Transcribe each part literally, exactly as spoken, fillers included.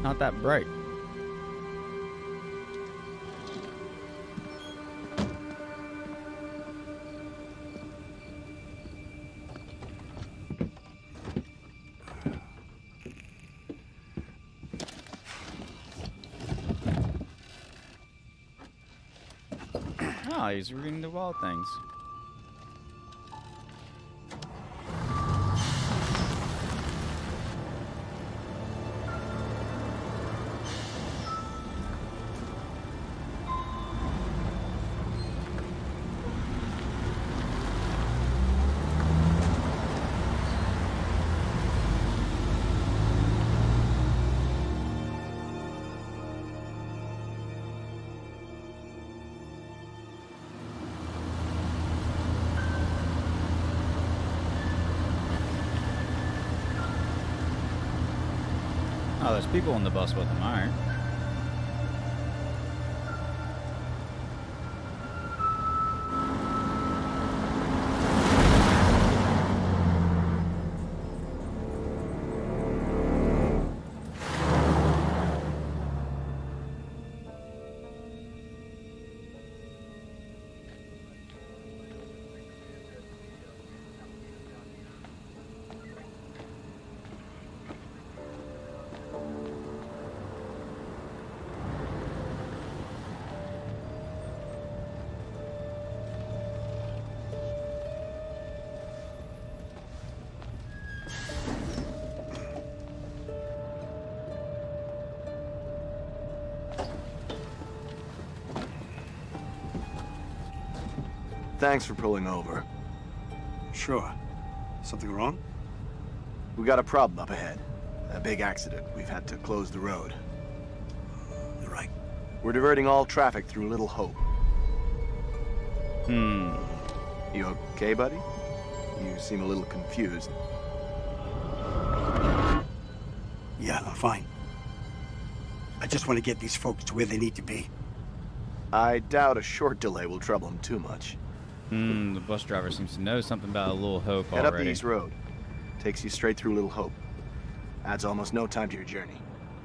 Not that bright. Oh, he's reading the wall things. Oh, there's people on the bus with him, alright. Thanks for pulling over. Sure. Something wrong? We got a problem up ahead. A big accident. We've had to close the road. You're right. We're diverting all traffic through Little Hope. Hmm. You okay, buddy? You seem a little confused. Yeah, I'm fine. I just want to get these folks to where they need to be. I doubt a short delay will trouble them too much. Hmm, the bus driver seems to know something about a Little Hope Head already. up East Road. Takes you straight through Little Hope. Adds almost no time to your journey.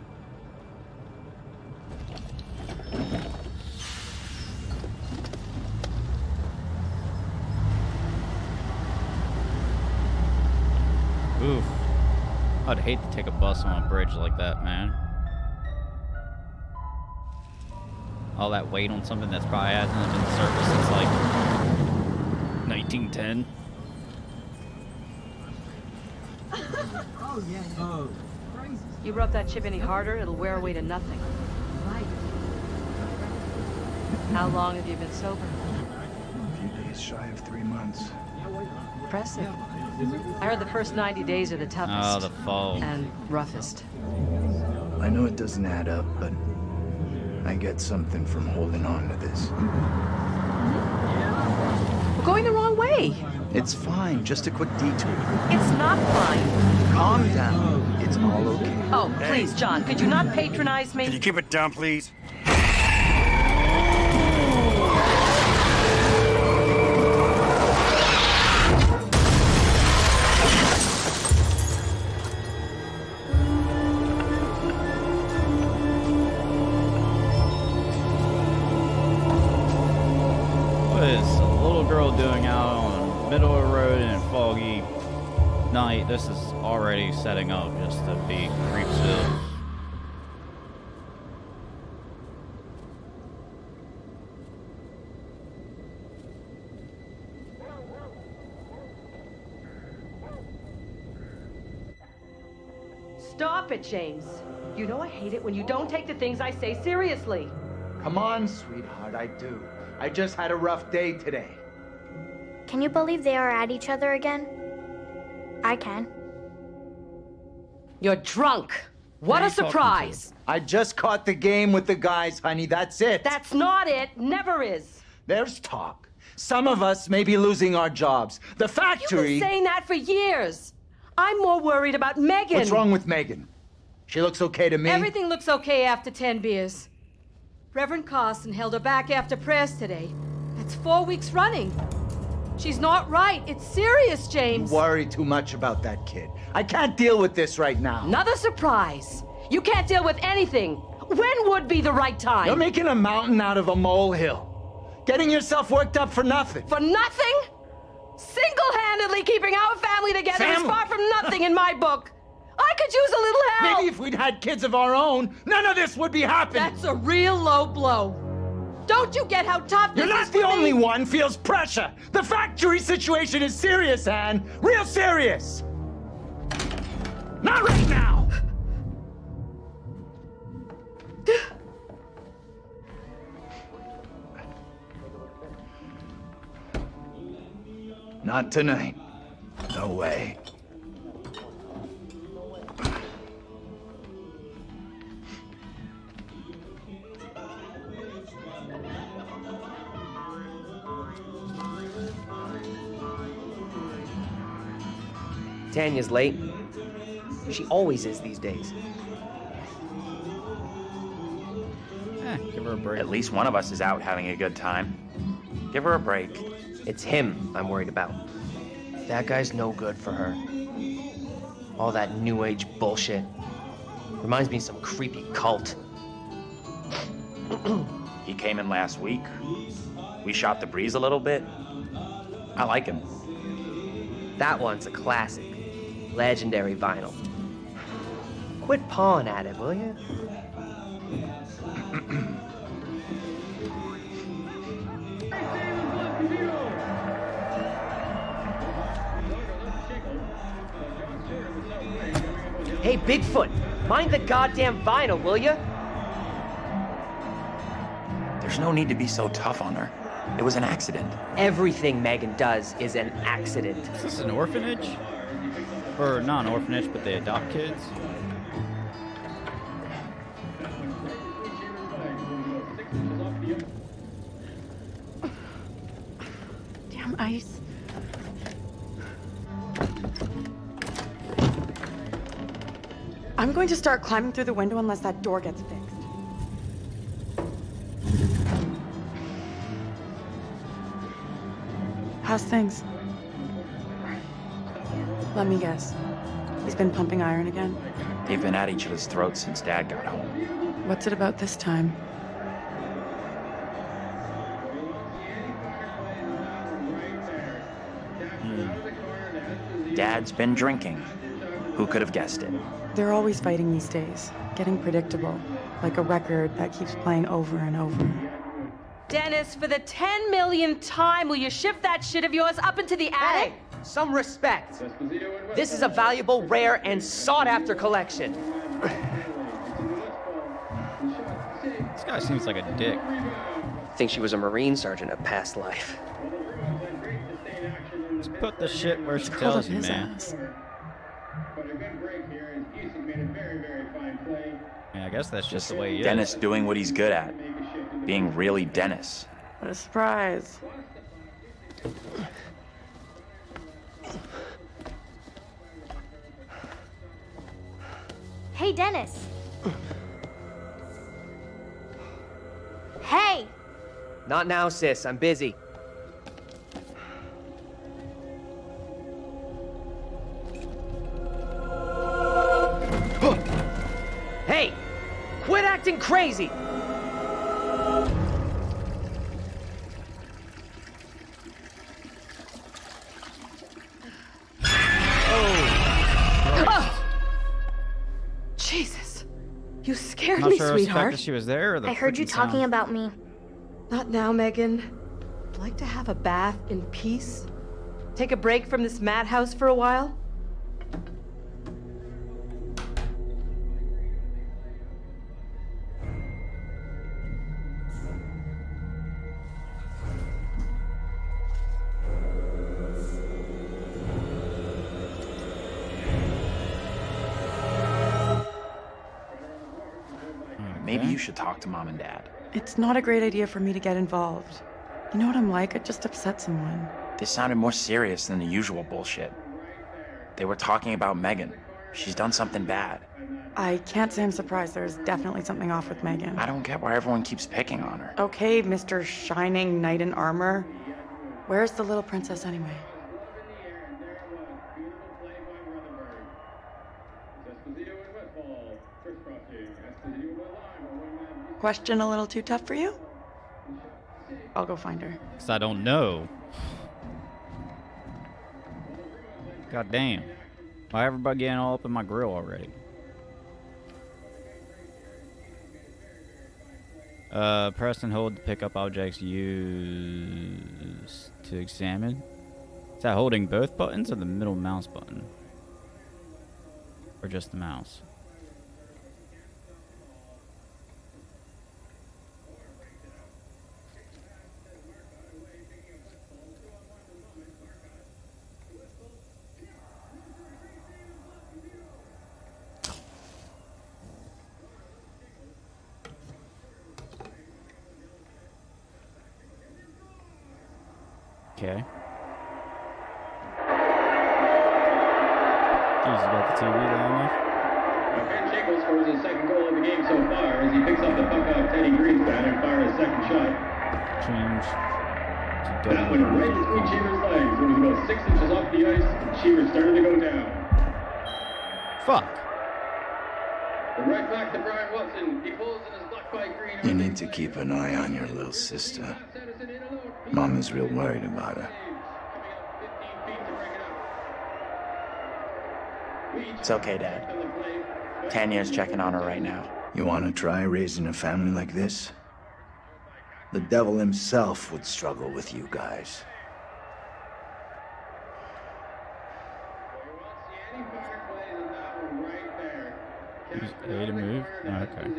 Oof. I'd hate to take a bus on a bridge like that, man. All that weight on something that's probably hasn't been in service since like nineteen ten. Oh, yeah. Oh. Crazy. You rub that chip any harder, it'll wear away to nothing. Right. How long have you been sober? A few days shy of three months. Impressive. I heard the first ninety days are the toughest. Oh, the fall. And roughest. I know it doesn't add up, but I get something from holding on to this. We're going the wrong way. It's fine, just a quick detour. It's not fine. Calm down. It's all okay. Oh, please, John, could you not patronize me? Can you keep it down, please? What is a little girl doing out on the middle of the road in a foggy night? This is already setting up just to be Creepsville. Stop it, James. You know I hate it when you don't take the things I say seriously. Come on, sweetheart, I do. I just had a rough day today. Can you believe they are at each other again? I can. You're drunk. What a surprise. I just caught the game with the guys, honey. That's it. That's not it. Never is. There's talk. Some of us may be losing our jobs. The You've factory... been saying that for years. I'm more worried about Megan. What's wrong with Megan? She looks okay to me. Everything looks okay after ten beers. Reverend Carson held her back after prayers today. That's four weeks running. She's not right. It's serious, James. You worry too much about that kid. I can't deal with this right now. Another surprise. You can't deal with anything. When would be the right time? You're making a mountain out of a molehill. Getting yourself worked up for nothing. For nothing? Single-handedly keeping our family together Family? is far from nothing in my book. I could use a little help. Maybe if we'd had kids of our own, none of this would be happening. That's a real low blow. Don't you get how tough this You're not is the for only me? one feels pressure. The factory situation is serious, Anne. Real serious. Not right now. Not tonight. No way. Tanya's late. She always is these days. Eh, give her a break. At least one of us is out having a good time. Give her a break. It's him I'm worried about. That guy's no good for her. All that new age bullshit. Reminds me of some creepy cult. He came in last week. We shot the breeze a little bit. I like him. That one's a classic. Legendary vinyl. Quit pawing at it, will you? Hey, Bigfoot, mind the goddamn vinyl, will you? There's no need to be so tough on her. It was an accident. Everything Megan does is an accident. Is this an orphanage? Or not an orphanage, but they adopt kids? Damn ice. I'm going to start climbing through the window unless that door gets fixed. How's things? Let me guess. He's been pumping iron again? They've been at each other's throats since Dad got home. What's it about this time? Dad's been drinking. Who could have guessed it? They're always fighting these days. Getting predictable. Like a record that keeps playing over and over. Dennis, for the ten millionth time, will you shift that shit of yours up into the attic? Hey, some respect. This is a valuable, rare, and sought-after collection. This guy seems like a dick. I think she was a Marine sergeant of past life. Just put the shit where she Called tells up you, his man. ass. Yeah, I guess that's just the way he Dennis is. doing what he's good at. Being really Dennis. What a surprise. Hey, Dennis. Hey! Not now, sis. I'm busy. Hey! Quit acting crazy! Oh. Jesus. You scared Not me, sure I was the fact sweetheart. that she was there or the I heard you freaking talking sound. about me. Not now, Megan. I'd like to have a bath in peace. Take a break from this madhouse for a while. Maybe you should talk to Mom and Dad. It's not a great idea for me to get involved. You know what I'm like? I'd just upset someone. This sounded more serious than the usual bullshit. They were talking about Megan. She's done something bad. I can't say I'm surprised. There's definitely something off with Megan. I don't get why everyone keeps picking on her. Okay, Mister Shining Knight in Armor. Where's the little princess anyway? Question a little too tough for you? I'll go find her. Because I don't know. God damn. Why everybody getting all up in my grill already? Uh, press and hold to pick up objects used to examine. Is that holding both buttons or the middle mouse button? Or just the mouse? Okay. Jeez, you got the T V long enough? Pacheco scores his second goal of the game so far as he picks up the puck off Teddy Greenspan and fires his second shot. Change to That went right between Cheever's legs. It was about six inches off the ice, and Cheever started to go down. Fuck. The right back to Brian Watson. He pulls in his black white green. You need to keep an eye on your little sister. Mom is real worried about her. It's okay, Dad. Tanya's checking on her right now. You want to try raising a family like this? The devil himself would struggle with you guys. Use A to move? Oh, okay.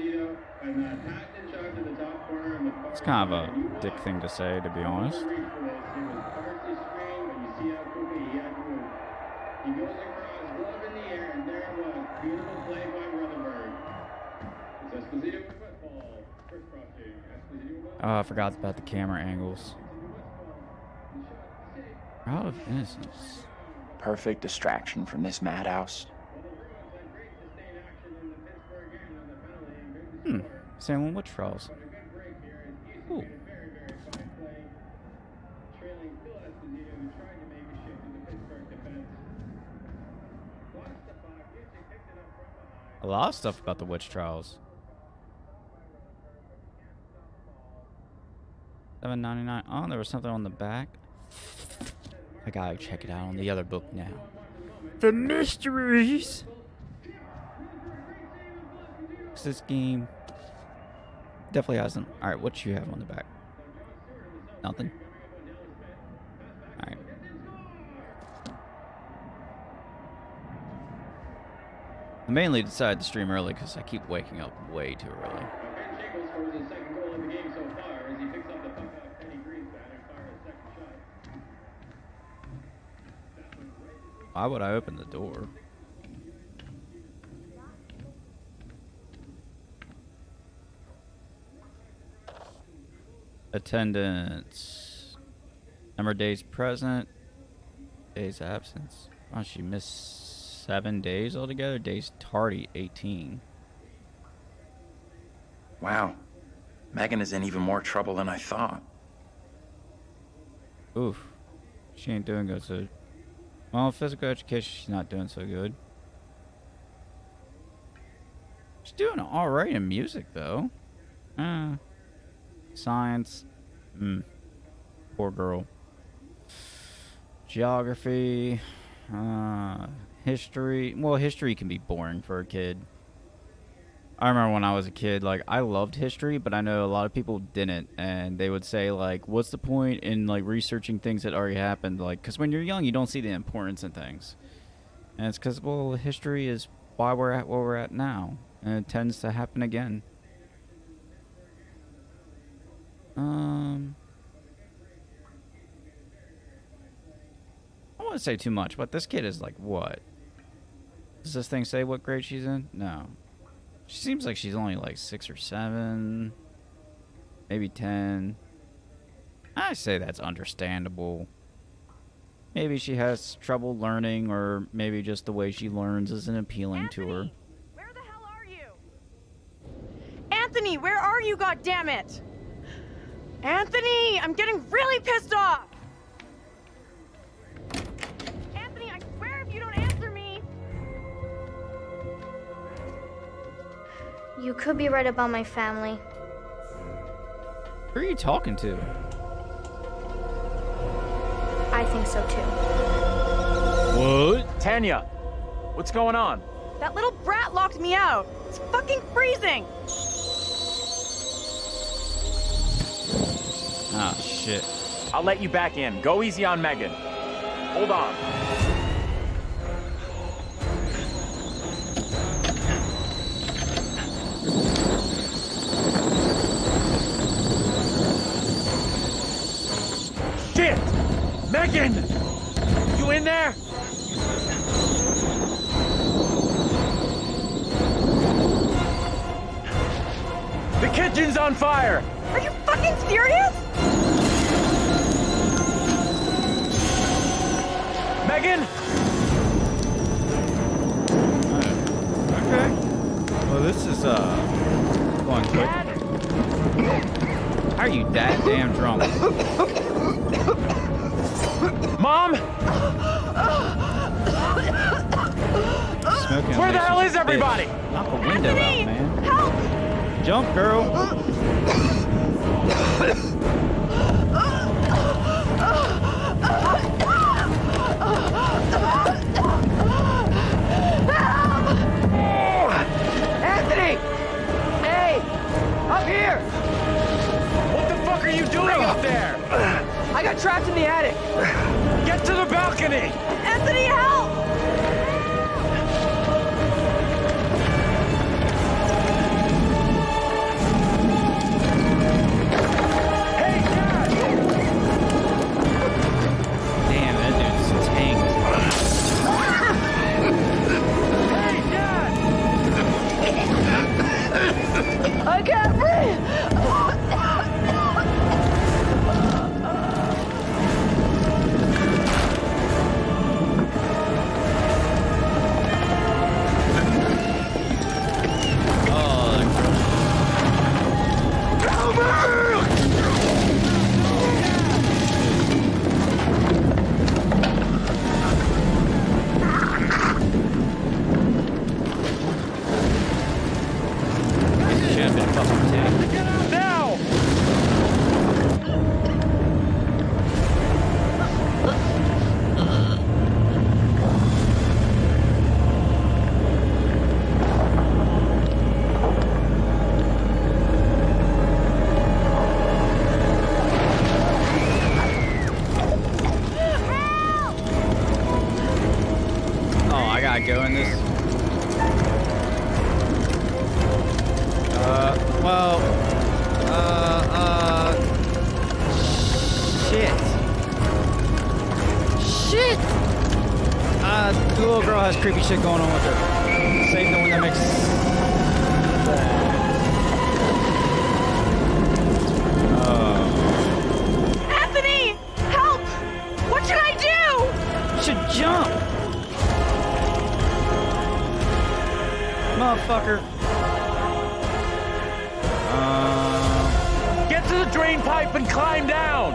It's kind of a dick thing to say, to be honest. Oh, I forgot about the camera angles. Out of innocence. Perfect distraction from this madhouse. Hmm. Salem Witch Trials. Ooh. A lot of stuff about the witch trials. seven ninety-nine. Oh, there was something on the back. I gotta check it out on the other book now. The mysteries. This game definitely hasn't. All right, what you have on the back? Nothing. All right. I mainly decided to stream early because I keep waking up way too early. Why would I open the door? Attendance. Number of days present. Days absence. Oh, she missed seven days altogether. Days tardy, eighteen. Wow. Megan is in even more trouble than I thought. Oof. She ain't doing good, so... Well, physical education, she's not doing so good. She's doing alright in music, though. Uh... Science. Mm. Poor girl. Geography. Uh, history. Well, history can be boring for a kid. I remember when I was a kid, like, I loved history, but I know a lot of people didn't. And they would say, like, what's the point in, like, researching things that already happened? Like, because when you're young, you don't see the importance in things. And it's because, well, history is why we're at where we're at now. And it tends to happen again. Um, I don't want to say too much, but this kid is like, what? Does this thing say what grade she's in? No. She seems like she's only like six or seven, maybe ten. I say that's understandable. Maybe she has trouble learning, or maybe just the way she learns isn't appealing Anthony, to her. Where the hell are you? Anthony, where are you, goddammit? Anthony, I'm getting really pissed off! Anthony, I swear if you don't answer me... You could be right about my family. Who are you talking to? I think so too. What? Tanya, what's going on? That little brat locked me out. It's fucking freezing. Ah, shit. I'll let you back in. Go easy on Megan. Hold on. Shit! Megan! You in there? The kitchen's on fire! Are you fucking serious? Megan? Okay. Well, this is, uh, going quick. How are you that damn drunk? Mom? Smoking Where the hell is everybody? Bitch. Knock a window out, man. Help! Jump, girl. Anthony! Hey! Up here! What the fuck are you doing up there? I got trapped in the attic. Get to the balcony! Anthony, help! Damn, that dude's tanked. I can't breathe! Go in this. Uh, well, uh, uh, shit. Shit! Uh, the little girl has creepy shit going on with her. Save the one that makes uh, Anthony! Help! What should I do? You should jump! Motherfucker. Uh, Get to the drain pipe and climb down!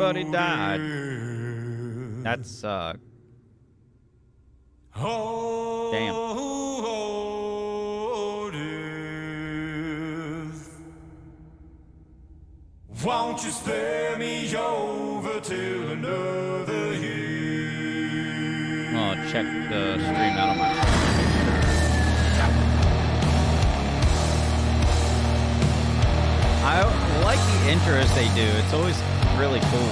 Everybody died. That's, uh... Damn. Won't you spare me over till another year? I'll check the stream out on my phone. I like the intros they do. It's always really cool.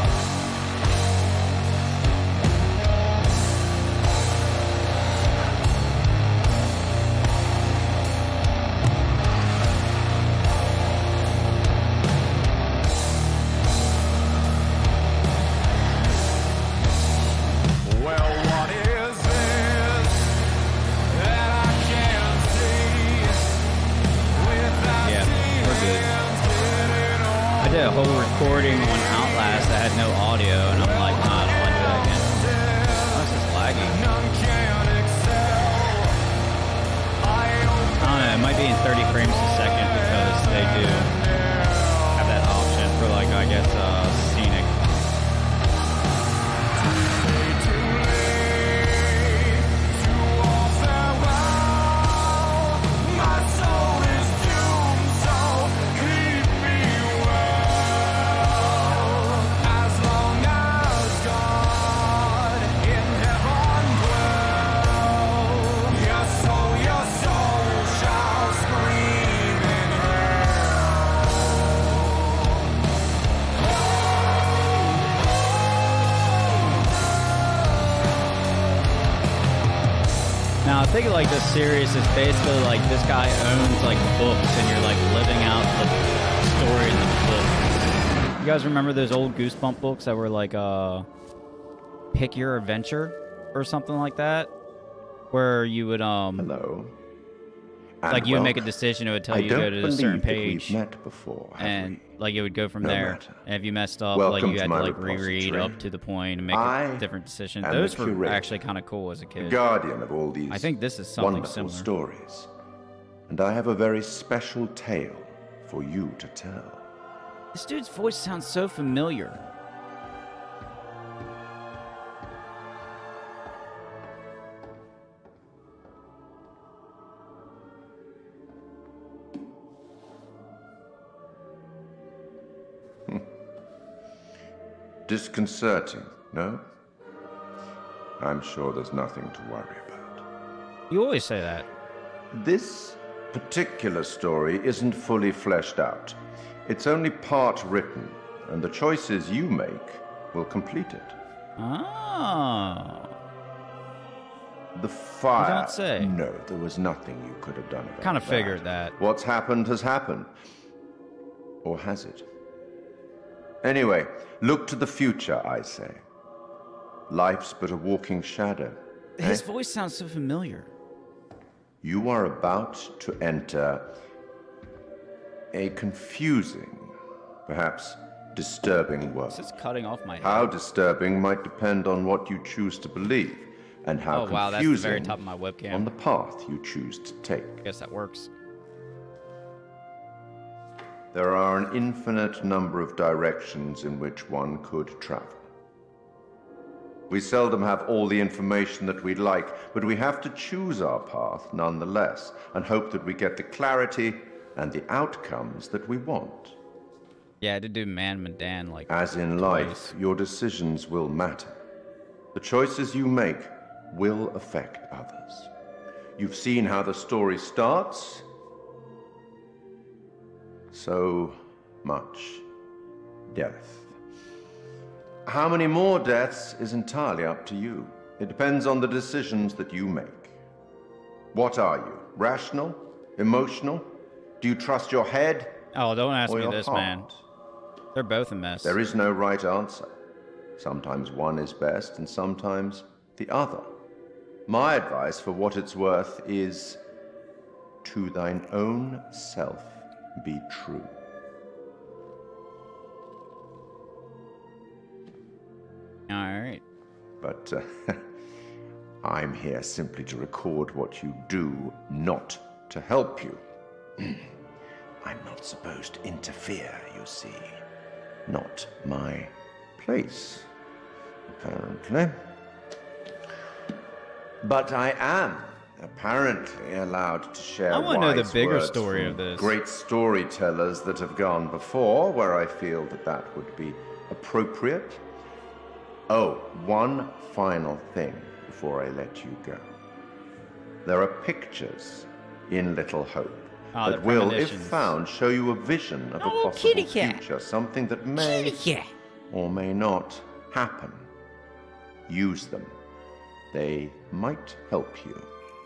Recording on Outlast that had no audio, and I'm like, nah, I don't want to do that again. Oh, this is laggy. I don't know, it might be in thirty frames a second because they do have that option for, like, I guess, uh, scenic. Now, I think like this series is basically like this guy owns like books, and you're like living out the story in the book. You guys remember those old Goosebump books that were like uh, Pick Your Adventure or something like that, where you would um hello, like you would make a decision, it would tell I you to go don't to a certain believe that page, we've met before, have and we? like it would go from No there. matter. And if you messed up, Welcome like you to had to my like reread repository. up to the point and make I a different decision. am Those the were curator, actually kind of cool as a the kid. guardian of all these I think this is something wonderful similar. stories, and I have a very special tale for you to tell. This dude's voice sounds so familiar. Disconcerting, no? I'm sure there's nothing to worry about. You always say that. This particular story isn't fully fleshed out. It's only part written, and the choices you make will complete it. Oh. The fire. You don't say. No, there was nothing you could have done about it. Kind of figured that. What's happened has happened. Or has it? Anyway, look to the future, I say. Life's but a walking shadow. His eh? voice sounds so familiar. You are about to enter a confusing, perhaps disturbing world. This is cutting off my head. How disturbing might depend on what you choose to believe, and how Oh, wow, that's the confusing very top of my webcam. on the path you choose to take. I guess that works. There are an infinite number of directions in which one could travel. We seldom have all the information that we'd like, but we have to choose our path nonetheless, and hope that we get the clarity and the outcomes that we want. Yeah, I did do Man Madan like As in life, your decisions will matter. The choices you make will affect others. You've seen how the story starts. So much death. How many more deaths is entirely up to you. It depends on the decisions that you make. What are you? Rational? Emotional? Do you trust your head? Oh, don't ask or me your this, heart? man. They're both a mess. There is no right answer. Sometimes one is best and sometimes the other. My advice, for what it's worth, is to thine own self be true. All right. But uh, I'm here simply to record what you do, not to help you. I'm not supposed to interfere, you see. Not my place, apparently. But I am apparently allowed to share I want to know the wise bigger words story from of this. great storytellers that have gone before, where I feel that that would be appropriate. Oh, one final thing before I let you go. There are pictures in Little Hope Ah, that the will, if premonitions. found, show you a vision of Oh, a possible kitty cat. future, something that may Kitty cat. or may not happen. Use them. They might help you.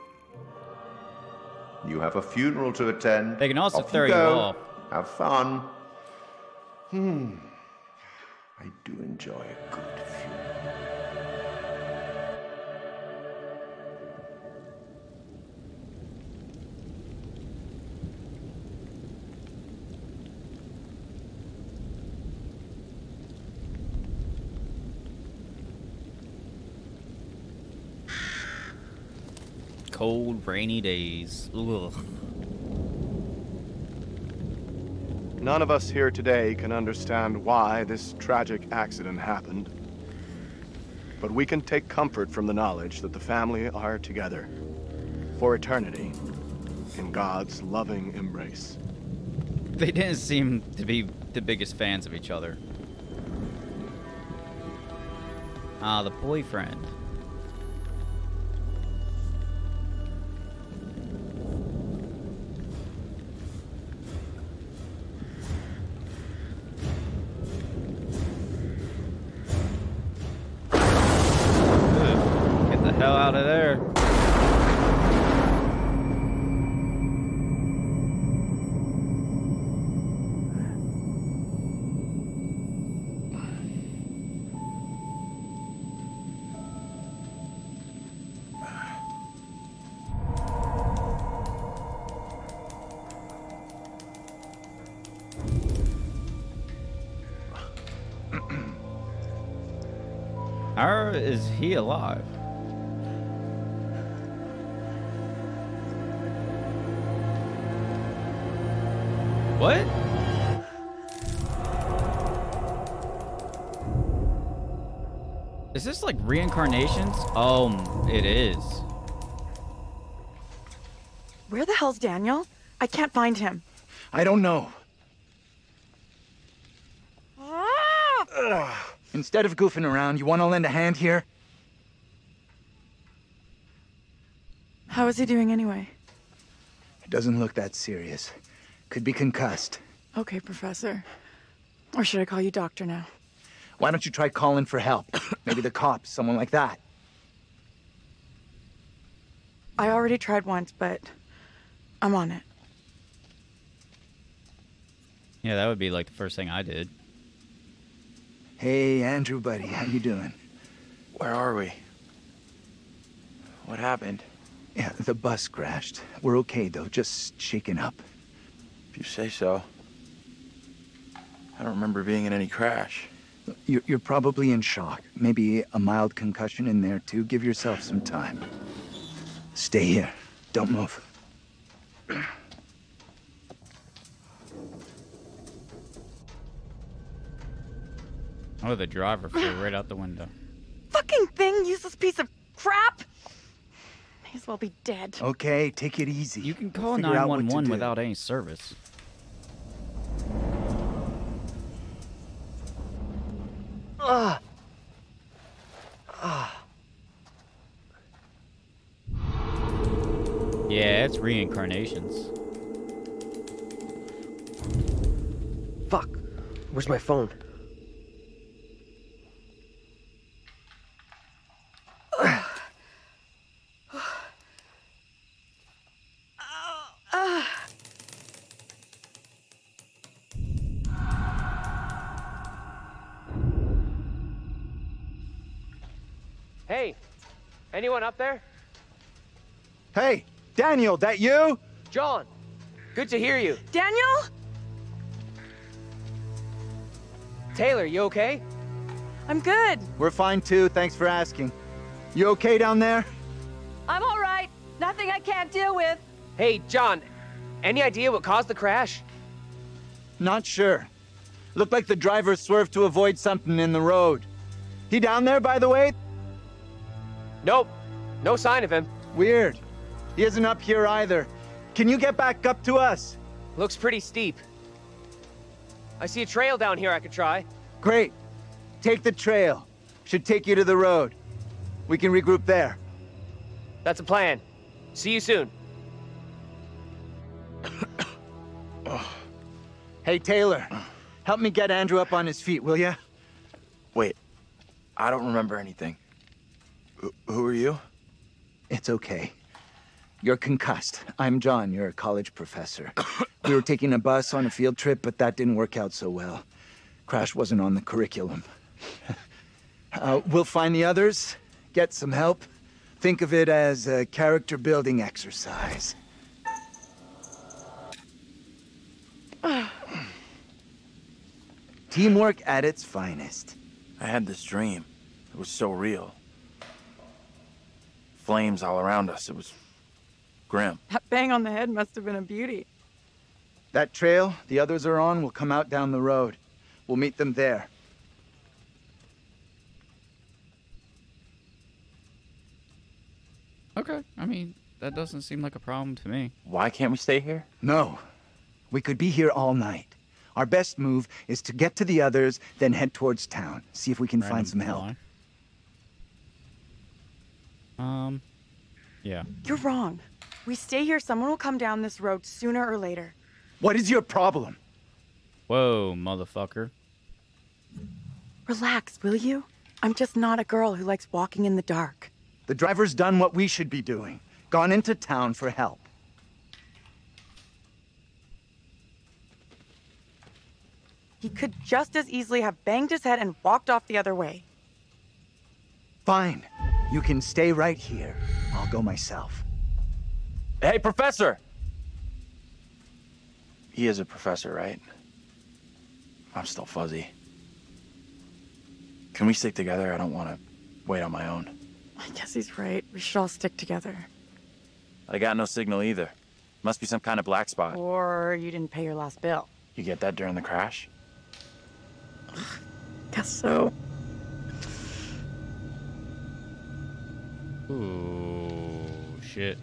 You have a funeral to attend. They can also Off throw you go. off. Have fun. Hmm. I do enjoy a good funeral. Cold, rainy days. Ugh. None of us here today can understand why this tragic accident happened. But we can take comfort from the knowledge that the family are together for eternity in God's loving embrace. They didn't seem to be the biggest fans of each other. Ah, the boyfriend. Get the hell out of there. How is he alive? What? Is this like reincarnations? Oh, it is. Where the hell's Daniel? I can't find him. I don't know. Ah! Instead of goofing around, you want to lend a hand here? How is he doing anyway? It doesn't look that serious. Could be concussed. Okay, Professor. Or should I call you Doctor now? Why don't you try calling for help? Maybe the cops, someone like that. I already tried once, but I'm on it. Yeah, that would be like the first thing I did. Hey, Andrew, buddy, how you doing? Where are we? What happened? Yeah, the bus crashed. We're okay, though, just shaken up. If you say so. I don't remember being in any crash. You're, you're probably in shock. Maybe a mild concussion in there, too. Give yourself some time. Stay here. Don't move. Oh, the driver flew right out the window. Fucking thing, useless piece of crap! May as well be dead. Okay, take it easy. You can call Figure out what to nine one one do. without any service. Ah. Ah. Yeah, it's reincarnations. Fuck. Where's my phone? Hey, anyone up there? Hey, Daniel, that you? John, good to hear you. Daniel? Taylor, you okay? I'm good. We're fine, too. Thanks for asking. You okay down there? I'm all right. Nothing I can't deal with. Hey, John, any idea what caused the crash? Not sure. Looked like the driver swerved to avoid something in the road. He down there, by the way? Nope. No sign of him. Weird. He isn't up here either. Can you get back up to us? Looks pretty steep. I see a trail down here I could try. Great. Take the trail. Should take you to the road. We can regroup there. That's a plan. See you soon. Hey, Taylor. Help me get Andrew up on his feet, will ya? Wait. I don't remember anything. Wh- who are you? It's okay. You're concussed. I'm John. You're a college professor. We were taking a bus on a field trip, but that didn't work out so well. Crash wasn't on the curriculum. Uh, we'll find the others, get some help. Think of it as a character-building exercise. Teamwork at its finest. I had this dream. It was so real. Flames all around us. It was grim. That bang on the head must have been a beauty. That trail the others are on will come out down the road. We'll meet them there. Okay, I mean, that doesn't seem like a problem to me. Why can't we stay here? No. We could be here all night. Our best move is to get to the others, then head towards town. See if we can Random find some help. line. Um, yeah. You're wrong. We stay here, someone will come down this road sooner or later. What is your problem? Whoa, motherfucker. Relax, will you? I'm just not a girl who likes walking in the dark. The driver's done what we should be doing. Gone into town for help. He could just as easily have banged his head and walked off the other way. Fine. You can stay right here. I'll go myself. Hey, Professor! He is a professor, right? I'm still fuzzy. Can we stick together? I don't want to wait on my own. I guess he's right. We should all stick together. I got no signal either. Must be some kind of black spot. Or you didn't pay your last bill. You get that during the crash? Guess so. Ooh, shit.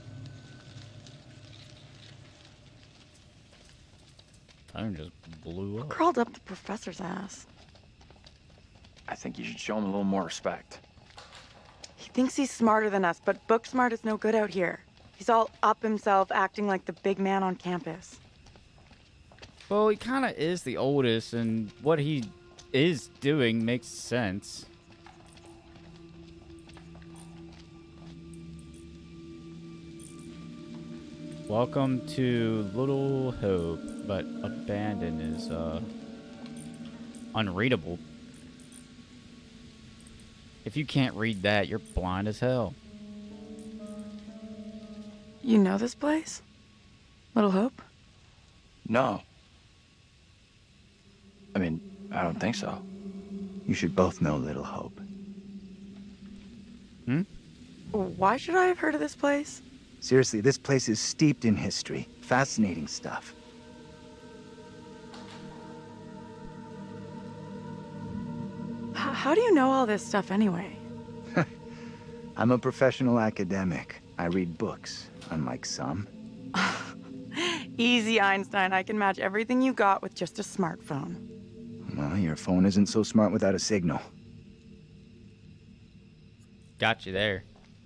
Phone just blew up. Crawled up the professor's ass. I think you should show him a little more respect. He thinks he's smarter than us, but book smart is no good out here. He's all up himself, acting like the big man on campus. Well, he kind of is the oldest, and what he is doing makes sense. Welcome to Little Hope, but abandoned is uh, unreadable. If you can't read that, you're blind as hell. You know this place? Little Hope? No. I mean, I don't think so. You should both know Little Hope. Hmm? Why should I have heard of this place? Seriously, this place is steeped in history. Fascinating stuff. H- how do you know all this stuff anyway? I'm a professional academic. I read books, unlike some. Easy, Einstein. I can match everything you got with just a smartphone. Well, your phone isn't so smart without a signal. Got you there.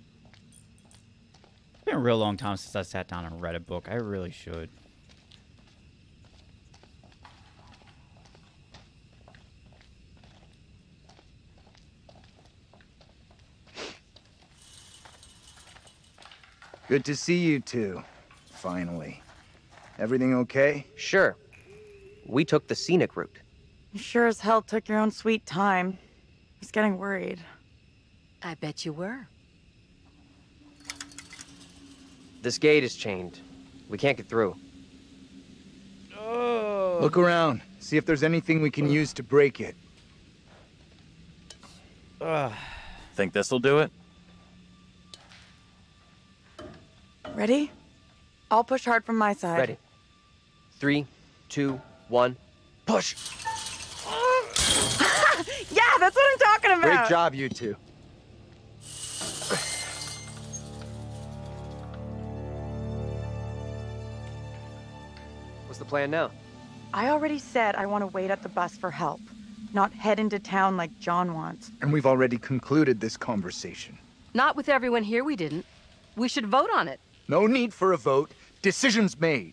It's been a real long time since I sat down and read a book. I really should. Good to see you two. Finally. Everything okay? Sure. We took the scenic route. You sure as hell took your own sweet time. He's getting worried. I bet you were. This gate is chained. We can't get through. Oh. Look around. See if there's anything we can use to break it. Ugh. Think this'll do it? Ready? I'll push hard from my side. Ready. Three, two, one, push! Yeah, that's what I'm talking about. Great job, you two. What's the plan now? I already said I want to wait at the bus for help, not head into town like John wants. And we've already concluded this conversation. Not with everyone here, we didn't. We should vote on it. No need for a vote. Decisions made.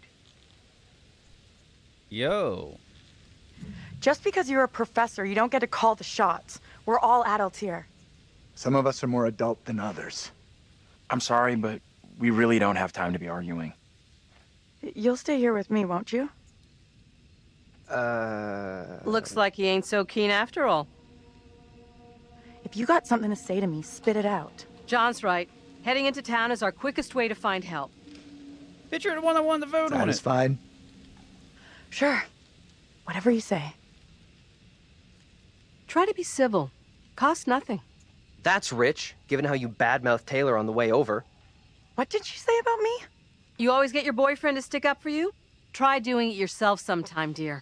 Yo. Just because you're a professor, you don't get to call the shots. We're all adults here. Some of us are more adult than others. I'm sorry, but we really don't have time to be arguing. You'll stay here with me, won't you? Uh... Looks like he ain't so keen after all. If you got something to say to me, spit it out. John's right. Heading into town is our quickest way to find help. But you're the one that wanted to vote on it. Satisfied? Sure. Whatever you say. Try to be civil. Costs nothing. That's rich, given how you badmouthed Taylor on the way over. What did she say about me? You always get your boyfriend to stick up for you? Try doing it yourself sometime, dear.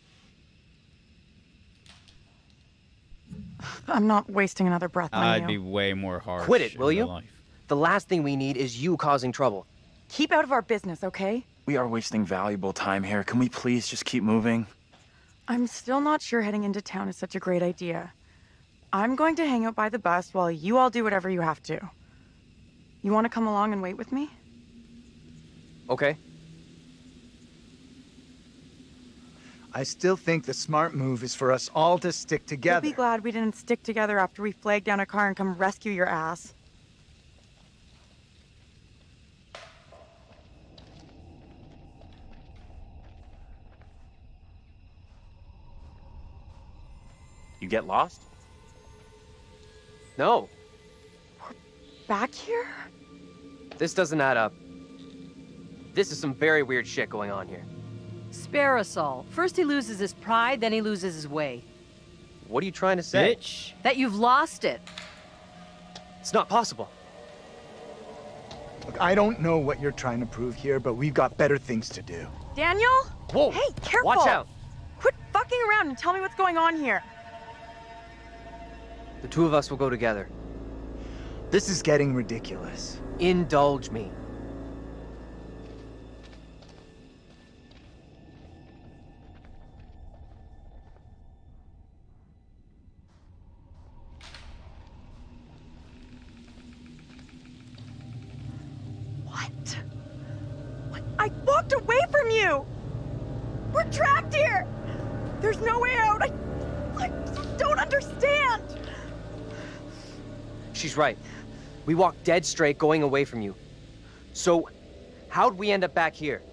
I'm not wasting another breath on I'd you. be way more harsh. Quit it, in will real you? life. The last thing we need is you causing trouble. Keep out of our business, okay? We are wasting valuable time here. Can we please just keep moving? I'm still not sure heading into town is such a great idea. I'm going to hang out by the bus while you all do whatever you have to. You want to come along and wait with me? Okay. I still think the smart move is for us all to stick together. You'll be glad we didn't stick together after we flagged down a car and come rescue your ass. You get lost? No. Back here? This doesn't add up. This is some very weird shit going on here. Spare us all. First he loses his pride, then he loses his way. What are you trying to say? Bitch. That you've lost it. It's not possible. Look, I don't know what you're trying to prove here, but we've got better things to do. Daniel? Whoa! Hey, careful! Watch out! Quit fucking around and tell me what's going on here. The two of us will go together. This is getting ridiculous. Indulge me. What? What? I walked away from you! We're trapped here! There's no way out! I, I just don't understand! She's right. We walked dead straight going away from you. So, how'd we end up back here?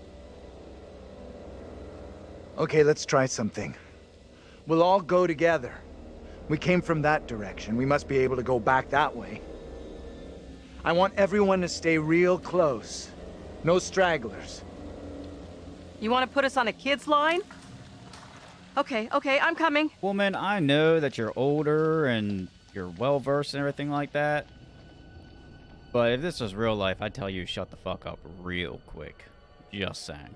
Okay, let's try something. We'll all go together. We came from that direction. We must be able to go back that way. I want everyone to stay real close. No stragglers. You want to put us on a kid's line? Okay, okay, I'm coming. Woman, I know that you're older and you're well-versed and everything like that. But if this was real life, I'd tell you shut the fuck up real quick. Just saying.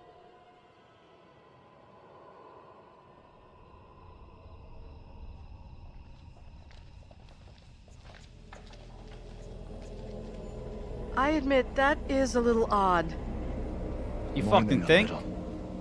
I admit, that is a little odd. You More fucking than a think? little.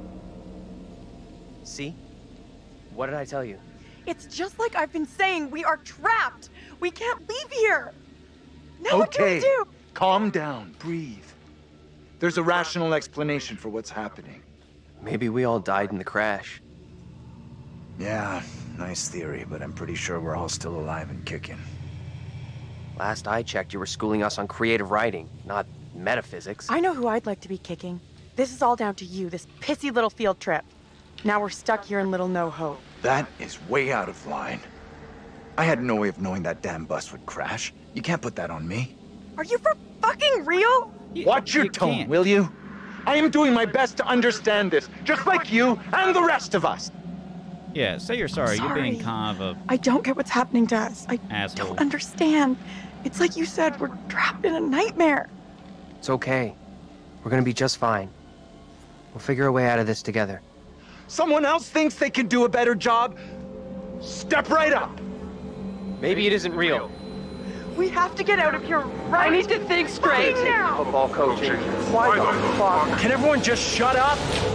See? What did I tell you? It's just like I've been saying, we are trapped! We can't leave here! Now what do we Okay, do? calm down, breathe. There's a rational explanation for what's happening. Maybe we all died in the crash. Yeah, nice theory, but I'm pretty sure we're all still alive and kicking. Last I checked, you were schooling us on creative writing, not metaphysics. I know who I'd like to be kicking. This is all down to you, this pissy little field trip. Now we're stuck here in Little No Hope. That is way out of line. I had no way of knowing that damn bus would crash. You can't put that on me. Are you for fucking real? Watch your you tone, can't. will you? I am doing my best to understand this, just like you and the rest of us. Yeah, say you're sorry. You're being Sorry. kind of a I don't get what's happening to us. I asshole. don't understand. It's like you said, we're trapped in a nightmare. It's okay. We're gonna be just fine. We'll figure a way out of this together. Someone else thinks they can do a better job. Step right up! Maybe it isn't real. We have to get out of here right I need to think straight. now. Football coaching. Why the fuck? Can everyone just shut up?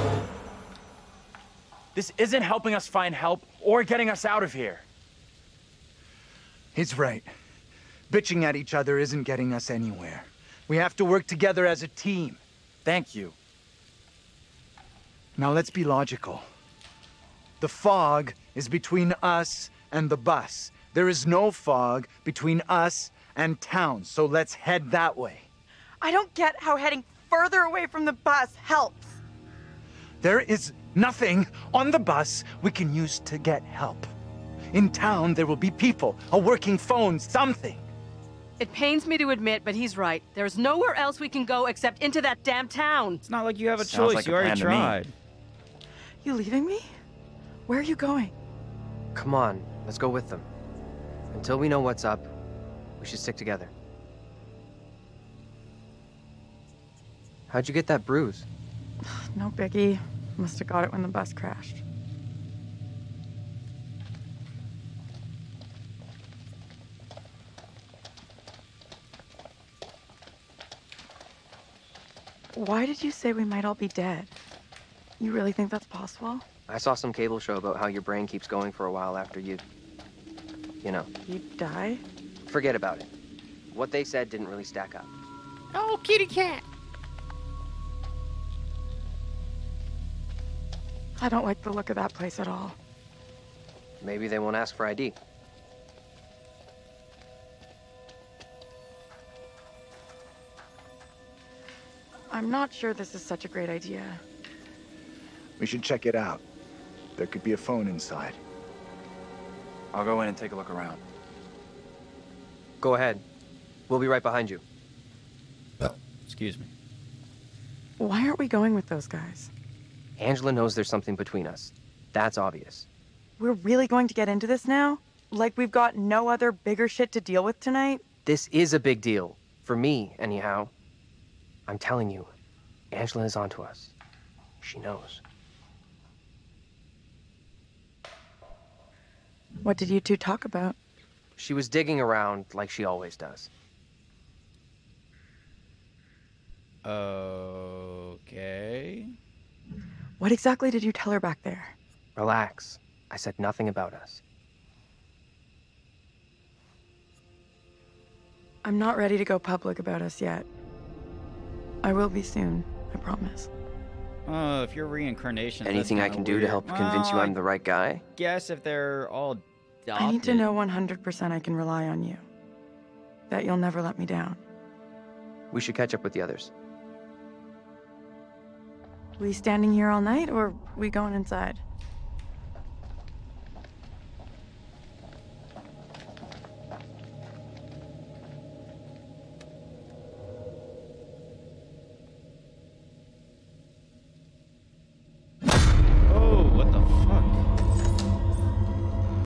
This isn't helping us find help or getting us out of here. He's right. Bitching at each other isn't getting us anywhere. We have to work together as a team. Thank you. Now let's be logical. The fog is between us and the bus. There is no fog between us and town, so let's head that way. I don't get how heading further away from the bus helps. There is nothing on the bus we can use to get help. In town, there will be people, a working phone, something. It pains me to admit, but he's right. There's nowhere else we can go except into that damn town. It's not like you have a Sounds choice. like You a already plan to me. tried. You leaving me? Where are you going? Come on, let's go with them. Until we know what's up, we should stick together. How'd you get that bruise? No biggie. Must have got it when the bus crashed. Why did you say we might all be dead? You really think that's possible? I saw some cable show about how your brain keeps going for a while after you... You know. You die? Forget about it. What they said didn't really stack up. Oh, kitty cat. I don't like the look of that place at all. Maybe they won't ask for I D. I'm not sure this is such a great idea. We should check it out. There could be a phone inside. I'll go in and take a look around. Go ahead. We'll be right behind you. Excuse me. Why aren't we going with those guys? Angela knows there's something between us. That's obvious. We're really going to get into this now? Like we've got no other bigger shit to deal with tonight? This is a big deal. For me, anyhow. I'm telling you, Angela is onto us. She knows. What did you two talk about? She was digging around like she always does. Okay. What exactly did you tell her back there? Relax. I said nothing about us. I'm not ready to go public about us yet. I will be soon, I promise. Uh, if you're reincarnation. Anything I can do to help convince you I'm the right guy? Guess if they're all adopted. I need to know one hundred percent I can rely on you. That you'll never let me down. We should catch up with the others. We standing here all night, or we going inside?